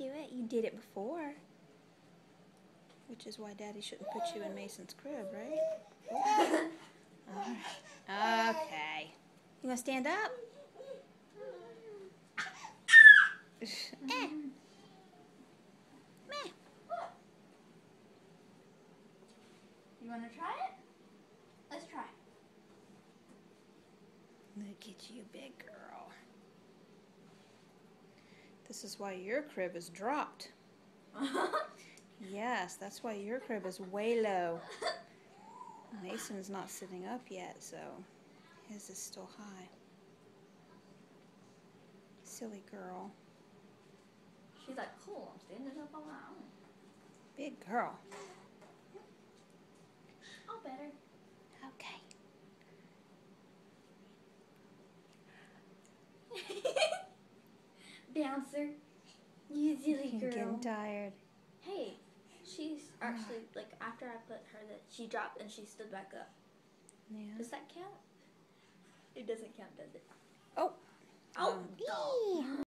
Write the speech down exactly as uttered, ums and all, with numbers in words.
do it. You did it before. Which is why Daddy shouldn't put you in Mason's crib, right? Oh. Alright. Okay. You want to stand up? eh. Meh. You want to try it? Let's try. Look at you, big girl. This is why your crib is dropped. Yes, that's why your crib is way low. Mason's not sitting up yet, so his is still high. Silly girl. She's like, cool, I'm standing up on my own. Big girl. Oh, better. Okay. Bouncer. You silly girl. I'm getting tired. Hey, she's actually, like, after I put her, that she dropped and she stood back up. Yeah. Does that count? It doesn't count, does it? Oh. Oh, um, no.